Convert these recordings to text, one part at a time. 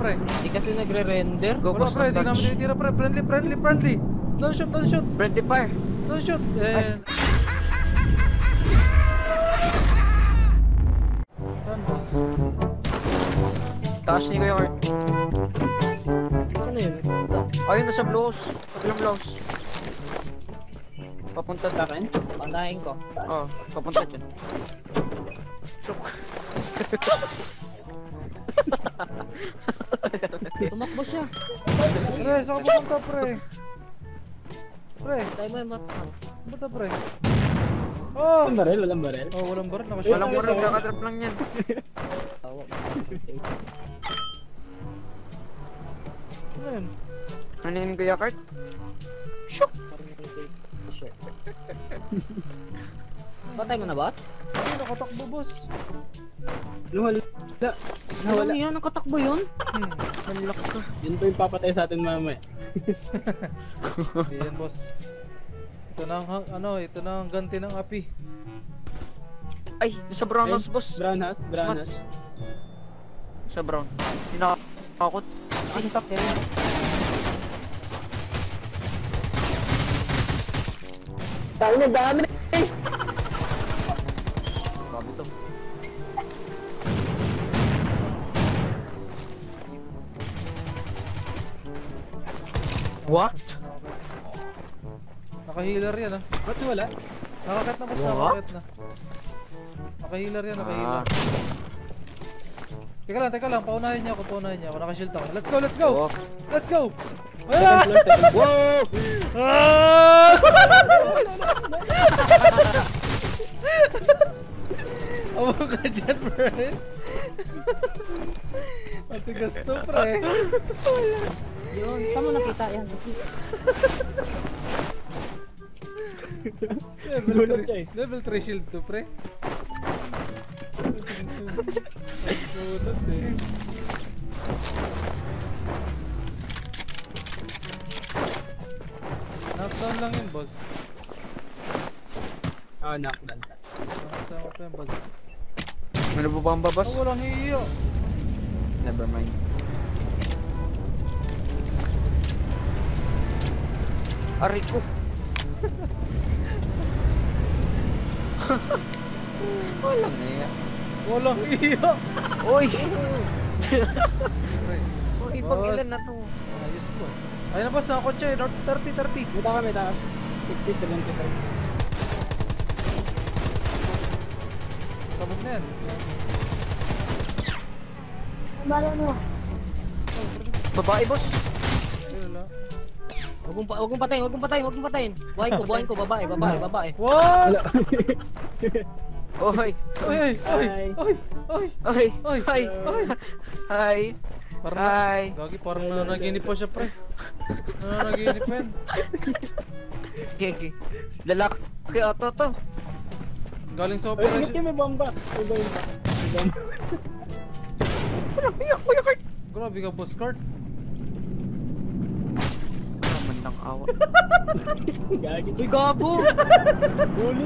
pre? Hindi kasi nagre-render. Wala pre, di namin tinitira pre. Friendly. Don't shoot. Friendly fire. Don't shoot. And... Saan boss? Taas niyo kayo, Art. Saan na yun? Ayun, nasa blows. Kabilang blows. Papunta Sa akin? Panahin ko. Oo, papunta dyan. Shook. Tumakbo siya. Pre, saan ka pumunta pre? Pre, Tayo mo yung matsan. pumunta pre. Oh! Walang barel. Oh, walang bar, nakashot. Walang baril, kakatrap lang yan. Tawa. Ano yun? Naninin ko yakart? Shook! Shit. Patay mo na, boss? Ay, nakatakbo boss. Nawala. Ano yan? Nakatakbo yun? Malak ka. Yun po yung papatay sa atin mamaya. Hindi yan boss. Ito na ang ganti ng api. Ay, nasa brown house, boss. Brown house. Sa brown. Hinakakot. Sintak yan. Tayo na dami eh! Babi to. What? Naka-healer yan ah. Ba't wala? Nakakat na boss, What? nakakat na. Naka-healer yan, naka-healer. Teka lang, paunahin niya ako, naka-shield ako. Let's go! Oh. Let's go! Ah! Wow! Ah! Awa ka dyan, pre. Matigas to, pre. Yun. Saan mo nakita yan? Level 3 shield to, pre. Gulat eh. Knockdown lang yun, boss. Ah, knockdown. Nakasama pa yun, boss. Ano ba ang babas? Oh, walang hiyo. Never mind. Aray ko. Walang naya. Walang hiyo. Oy! Pre, Uy, Boss. pag-ilan na to. ayos, boss. Ayun na, boss. Nakakotse. 30. May takas. 60, 75. Tabog na yan. Babae, boss. Ayun, wala. Huwag mong patayin. Buhayin ko, babae. What? Oy! Oy! Oy! Oy! Hi! Hi! Parang Hi! Gagi, parang nananaginip pa siya, pre. Nananaginip pa yan. Gigi. Lalaki ata to. Galing sa Ay, ingat operation. kayo, may bomba. May bomba. Grabe ka, boss Kurt. Naman ng awa. Gagi. Uy, gago! Huli.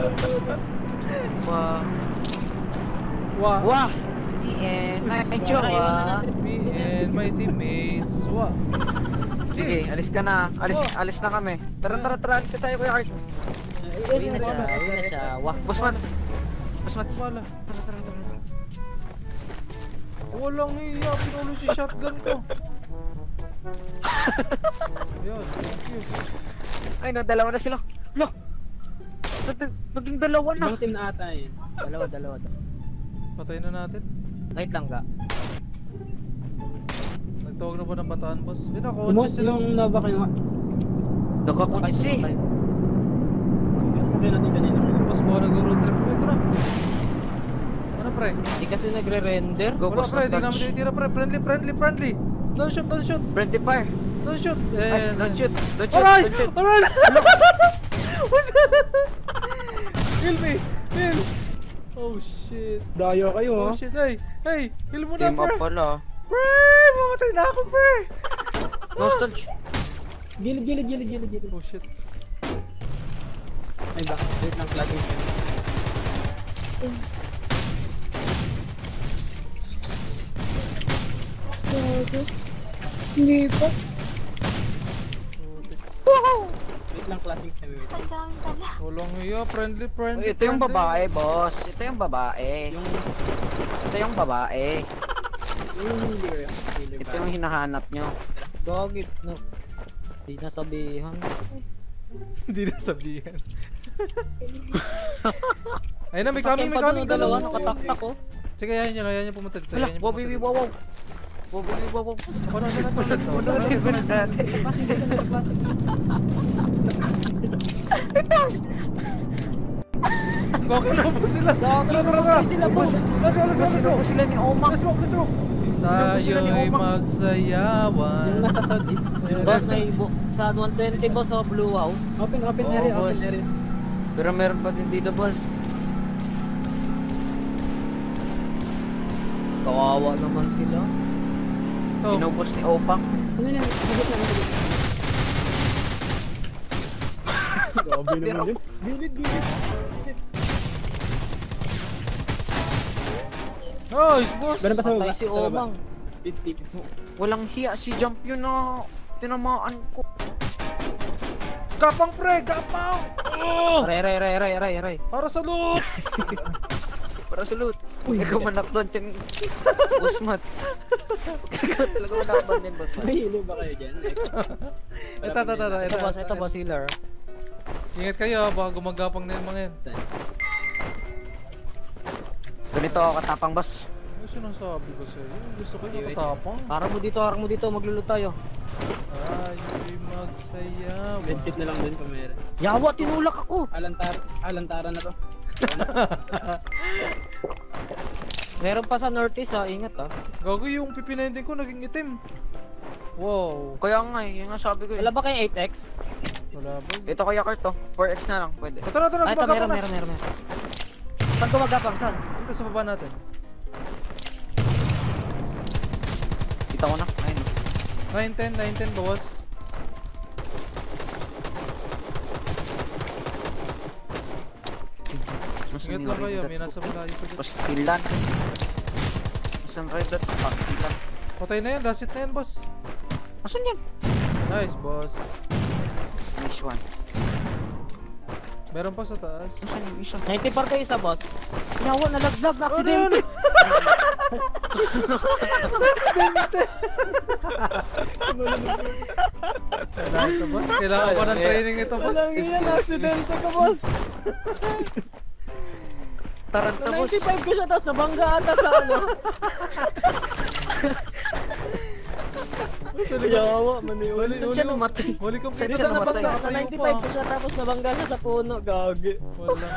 Wah. Wah. Wah! Ian. Medyo wah. Me and my teammates. Wah. Sige, alis ka na. Alis na kami. Tara, alis na tayo, Kuya Art. Uwi na siya. Wah. Boss Mats. Wala. Tara. Walang hiya. Pinulo si shotgun ko. Yun, thank you. Ay, no, dalawa na sila. Lo! Naging dalawa na. Ibang team na ata yun. Dalawa. Patay na natin. Wait lang ka. Nagtawag na ba ng bataan, boss? Yun ako, Umos sila. yung Nova kayo. Nakakutsi. Sabihin natin kanina. Boss, baka nag-road trip ko. Ito na. Ano, pre? Hindi kasi nagre-render. Go, Wala, boss. pre. Di namin tinitira, pre. Friendly. Don't shoot. Friendly fire. Don't shoot. Ay, don't shoot. Aray! What's that? Heal me. Oh, shit. Dayo kayo, Oh, ha? shit. Hey, heal mo na, Team up pre. pala. Pre, mamatay na ako, pre. Nostalgia. Gilid. Oh, shit. Ay, back. Wait lang, flagging. Hindi pa. Putik. Wait lang, klaseng kami. Wait. Ang dami pala. Walang hiya, friendly, friendly. Uy, ito yung babae, boss. Ito yung babae. Yung Ito yung babae. healer. Healer Ito ba? yung hinahanap nyo. Gagit, no. Di nasabihan. Hindi na sabihin. Ayun na, may Sasakyan coming, may pa coming. dun, dalawa, Dalawa. nakataktak ko. Sige, yan yung pumunta dito. Hala, Yan yung wow, pumunta dito. wow, wow. Wow, wow, wow, wow. Ako na natin to. Panoodin ko na natin. Bakit naubos sila? Tara, tara, tara. Sila, boss. Let's go, let's go, let's go. Sino sila ni Oma? Let's smoke, let's smoke. sila ni Tayo'y Omang. magsayawan. Yung nasa third eh. Boss, may sa 120 boss sa Blue House. Open Oo, area, boss. open area. Pero meron pa din dito, boss. Kawawa naman sila. Oh, Inubos ni Opang. Ano yan? Higit na, higit. Grabe naman yun. Gilid, gilid. nice, boss. Meron pa sa baba. Patay si sa baba. Omang. Tip, tip. Walang hiya si Jump yun na tinamaan ko. Kapang, pre, kapang. Oh, Aray. para sa loot. Para sa loot. Ikaw manak doon, Cheng. Usmat. Ikaw talaga manak doon din, boss. May hilo ba kayo dyan? Ito boss healer. Ingat kayo, baka gumagapang na yung mga yan. Ganito ako katapang, boss. Ano sinasabi ko sa'yo? Gusto ko yung katapang. Harang mo dito, magluluto tayo. Tayo'y magsayawan. Medkit na lang din kung meron. Yawa, tinulak ako. Alantara na to. Meron pa sa Northeast ha, ingat ha. Gago yung pipinending ko naging itim. Wow. Kaya nga eh, yung nga sabi ko eh. Wala ba kayong 8x? Wala ba? Ito kaya Kurt to. 4x na lang, pwede. Ito na, Ay, ito, gumagapang na. meron. Saan gumagapang? Saan? Dito sa baba natin. Kita ko na. Ayun. 910, bawas. Ingat lang kayo, may nasa malayo pa dito. Pastilan. Sunrise dot pastilan. Patay na yan, last hit na yan, boss. Asan yan? Nice, boss. Nice one. Meron pa sa taas. Asan yung isa? 90 par kayo isa boss. Yawa, nalaglag, na Ano accident. yun? Kailangan ito, boss. Kailangan pa ng training ito, boss. Walang yan, accidente ka boss. Taranta boss. 95 ko siya, tapos nabangga ata sa ano. Yawa, maniwala. Saan siya namatay? Huli kong Saan pinita siya na basta namatay? tayo 95 pa. ko siya, tapos nabangga siya sa puno, gagi. Walang...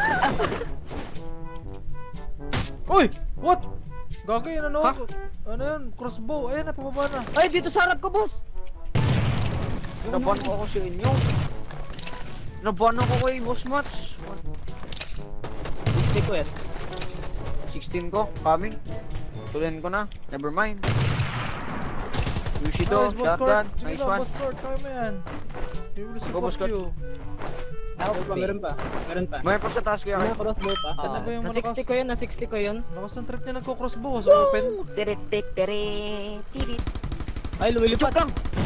Uy! What? Gagay, ano? Ha? Ano yan? Crossbow. Ayan, napababa na. Ay, dito sa harap ko boss. Naban ko ako sa inyo. Naban ako kay Boss Mats. 60 ko yan. 16 ko, coming. Tuloyin ko na, never mind. Yushido, Nice, boss shotgun, court. Sige nice lang, one. boss court. Kaya mo yan. We will support boss court. you. Meron pa. Mayroon pa sa taas kaya. May crossbow pa. Saan na ba yung Na 60 ko yun, na 60 ko yun. Lakas ng trip niya nagko-crossbow. Sa open. Ay, lumilipad. Lang!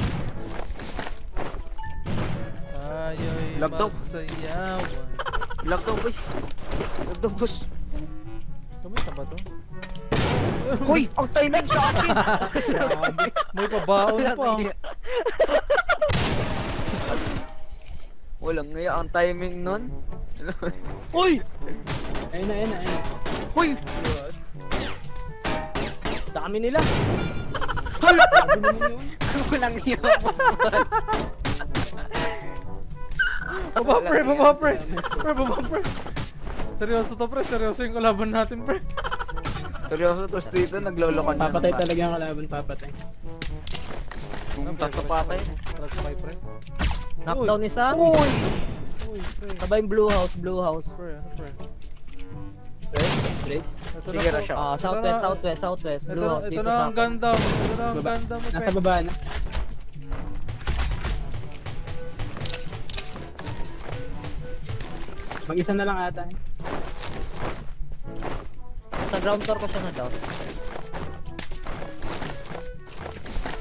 Tayo'y Lag daw. magsayawan. Lag daw, boy. Lag daw, boss. Gamit na ba to? Hoy! Ang timing sa akin! May pabaon pa. Walang ngaya ang timing nun. Uy! Ayun na. Hoy! Dami nila. Hala! Walang ngaya, boss. Baba pre, baba pre. Pre, baba pre. Seryoso to pre, seryoso yung kalaban natin pre. Seryoso to dito, naglolokan na. Papatay talaga ang kalaban, papatay. Tatlo patay. Nag-spy pre. Knockdown isa. Uy! Uy pre. Sabay yung blue house. Pre, ano pre? Straight. Ito Sige, na rush po. out. Southwest. Ito Blue na, house. ito Dito na sa ang Gundam. Ito na ang Gundam mo Nasa pre. baba na. Mag-isa na lang ata. Sa ground floor ko siya na down.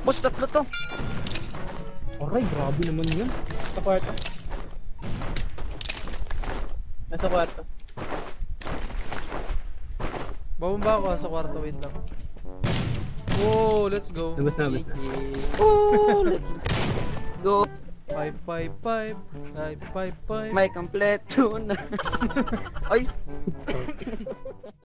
Boss, tatlo to. Aray, grabe naman yun. Sa kwarto. Nasa kwarto. Babamba ako sa kwarto, wait lang. Oh, let's go. Labas na. Oh, let's go. 555, 555. May kompleto na. Ay,